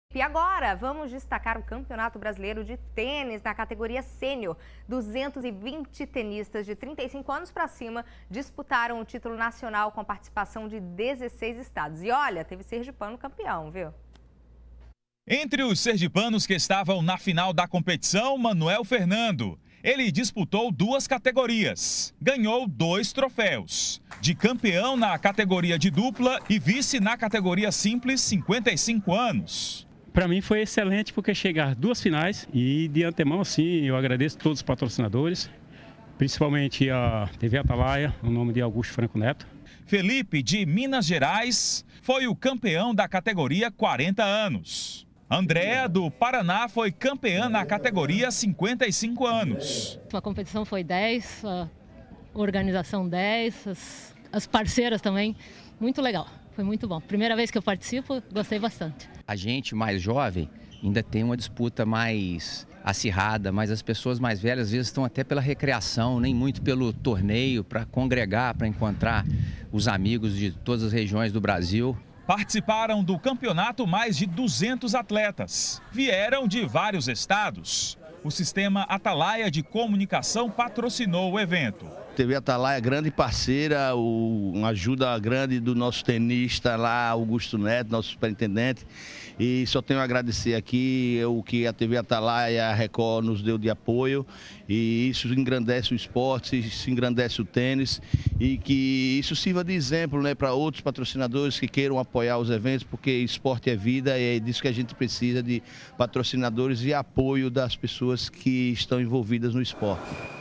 E agora, vamos destacar o Campeonato Brasileiro de Tênis na categoria sênior. 220 tenistas de 35 anos para cima disputaram o título nacional com a participação de 16 estados. E olha, teve sergipano campeão, viu? Entre os sergipanos que estavam na final da competição, Manuel Fernando. Ele disputou 2 categorias, ganhou 2 troféus. De campeão na categoria de dupla e vice na categoria simples, 55 anos. Para mim foi excelente porque chegar 2 finais e de antemão assim eu agradeço a todos os patrocinadores, principalmente a TV Atalaia, no nome de Augusto Franco Neto. Felipe, de Minas Gerais, foi o campeão da categoria 40 anos. Andréa, do Paraná, foi campeã na categoria 55 anos. A competição foi 10, a organização 10, as parceiras também, muito legal. Foi muito bom. Primeira vez que eu participo, gostei bastante. A gente mais jovem ainda tem uma disputa mais acirrada, mas as pessoas mais velhas às vezes estão até pela recreação, nem muito pelo torneio, para congregar, para encontrar os amigos de todas as regiões do Brasil. Participaram do campeonato mais de 200 atletas. Vieram de vários estados. O sistema Atalaia de comunicação patrocinou o evento. TV Atalaia, grande parceira, uma ajuda grande do nosso tenista lá, Augusto Neto, nosso superintendente. E só tenho a agradecer aqui o que a TV Atalaia, a Record nos deu de apoio. E isso engrandece o esporte, isso engrandece o tênis. E que isso sirva de exemplo, né, para outros patrocinadores que queiram apoiar os eventos, porque esporte é vida e é disso que a gente precisa, de patrocinadores e apoio das pessoas que estão envolvidas no esporte.